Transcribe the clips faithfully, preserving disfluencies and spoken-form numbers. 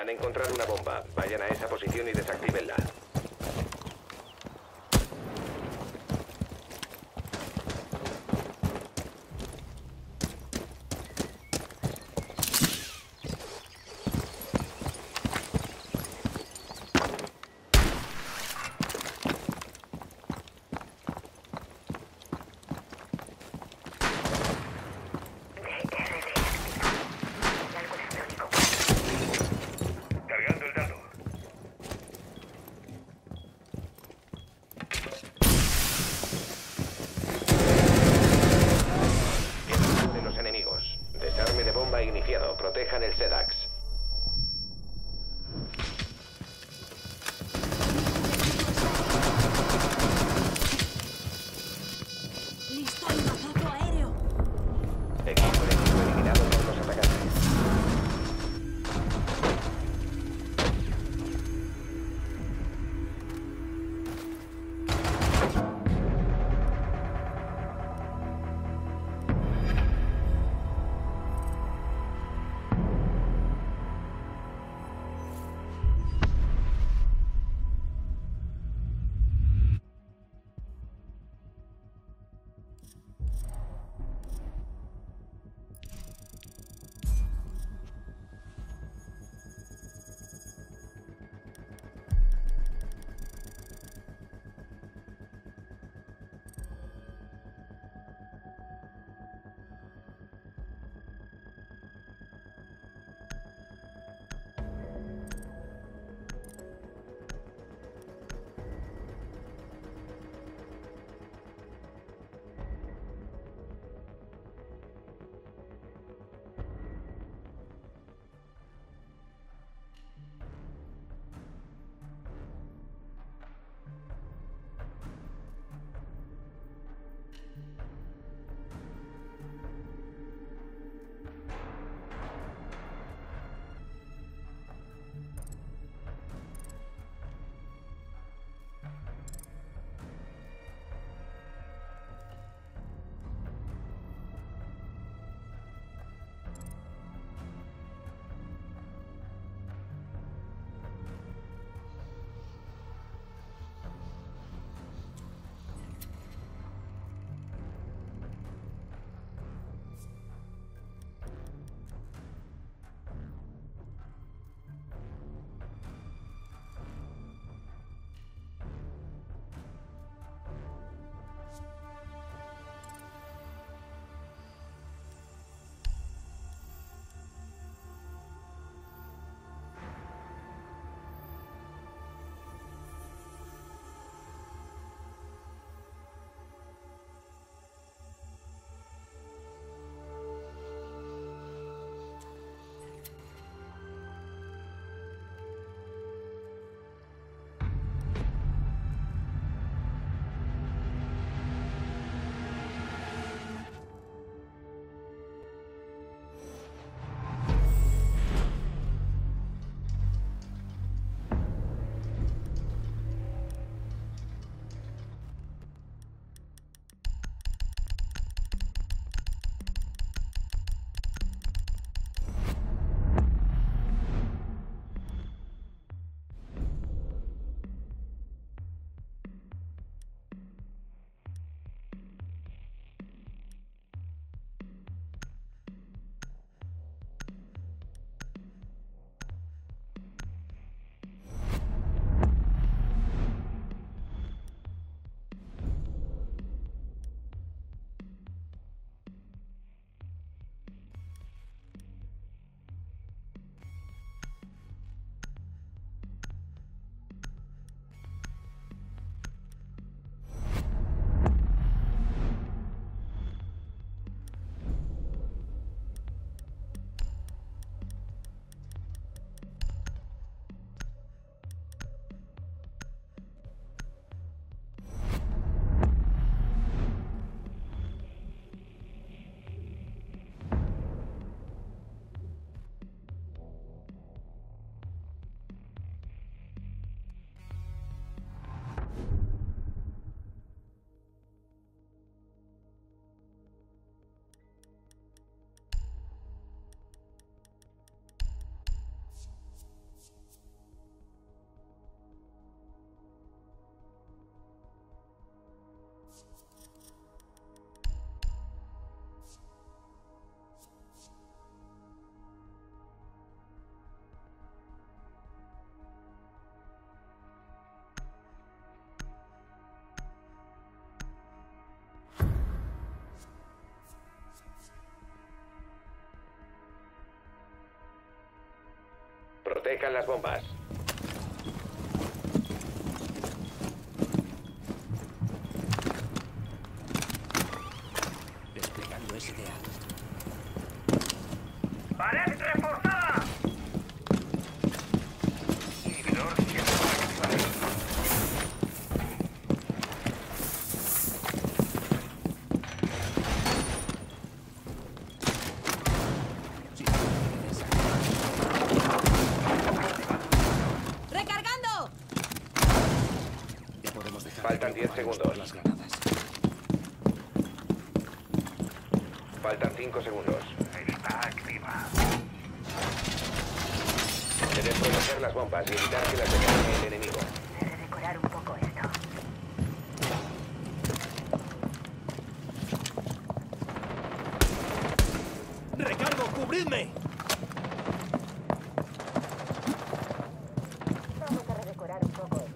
Han encontrado una bomba. Vayan a esa posición y desactívenla. Protejan las bombas. Desplegando S D A. ¡Pared reforzada! Inhibidor siendo activado. ¡Recargando! Ya podemos dejar. Faltan de diez preocuparnos segundos. por las granadas. Faltan cinco segundos. Está activa. Deben proteger las bombas y evitar que las descargue el enemigo. Debe decorar un poco esto. ¡Recargo! ¡Cubridme! Vamos a redecorar un poco esto.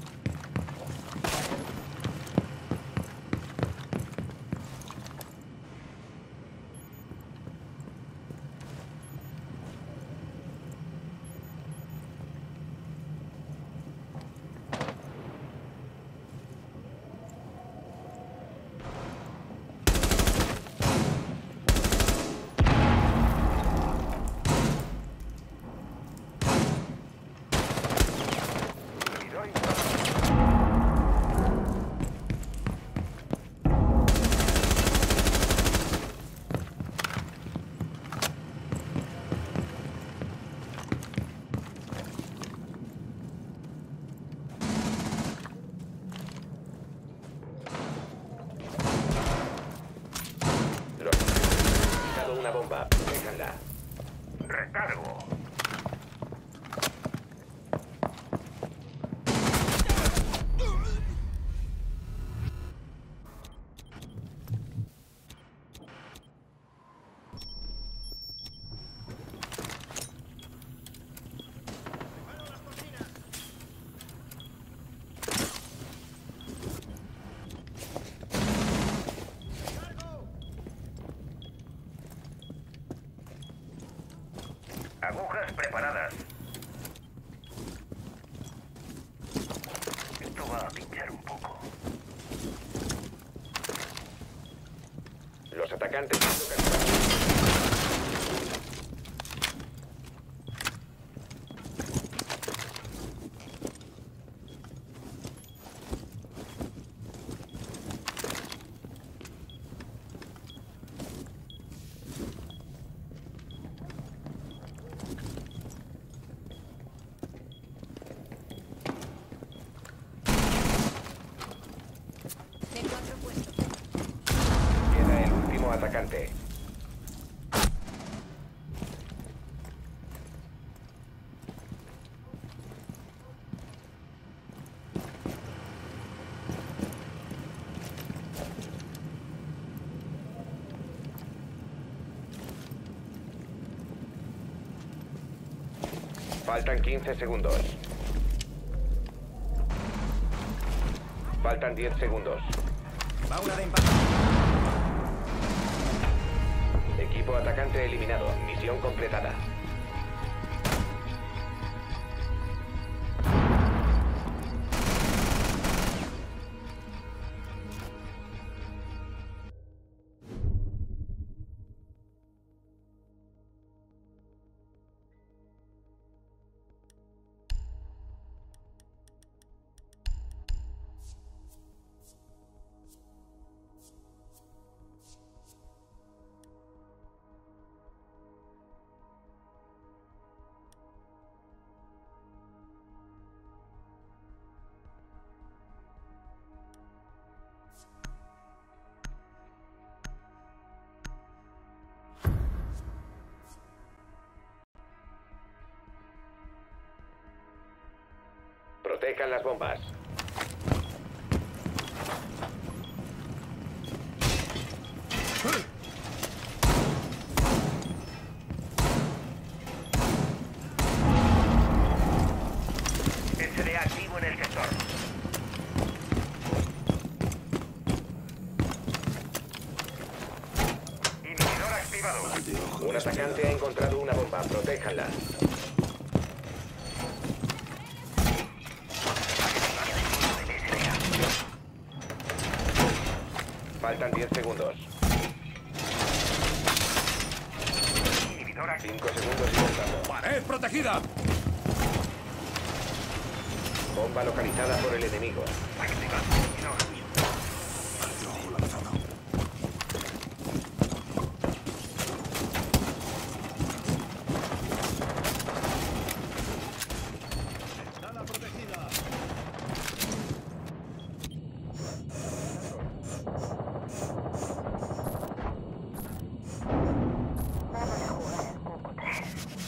Inhibidor instalado. Los han quitado una bomba. Protéjanla. Recargo. Agujas preparadas. Esto va a pinchar un poco. Los atacantes han sido capturados. C cuatro puesto. Queda el último atacante. Faltan quince segundos. Faltan diez segundos. ¡Baula de impacto! Equipo atacante eliminado. Misión completada. Protejan las bombas. S D A activo en el sector. Inhibidor activado. Un atacante ha encontrado una bomba. Protéjanla. Faltan diez segundos. Inhibidor activo. cinco segundos y contando. ¡Pared protegida! Bomba localizada por el enemigo. Activando inhibidor. ¡Sala protegida! Vamos a jugar al Cuco tres.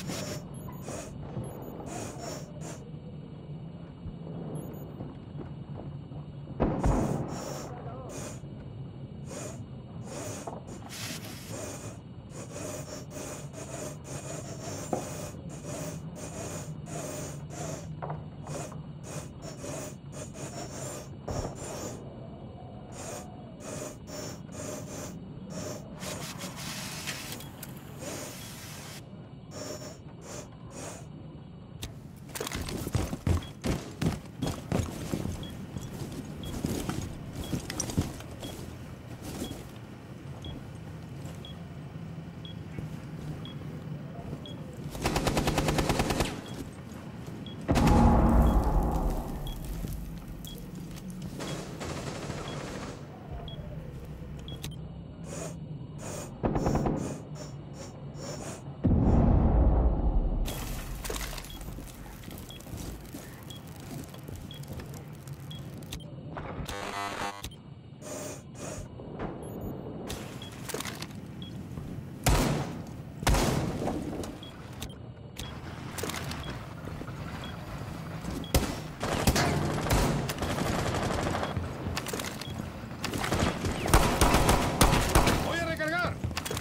¡Voy a recargar!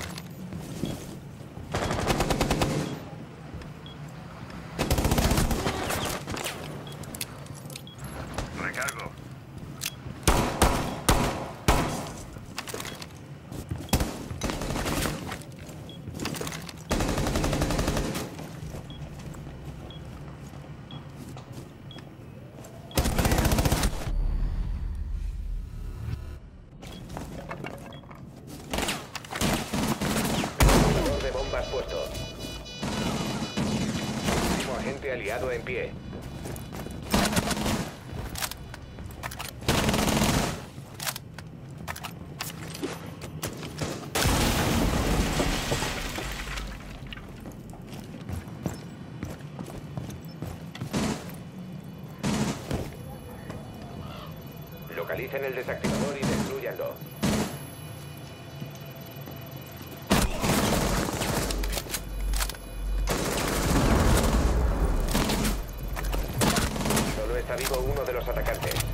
Recargo. Lanzador de bombas puesto. Último agente aliado en pie. Localicen el desactivador y destruyanlo. Solo está vivo uno de los atacantes.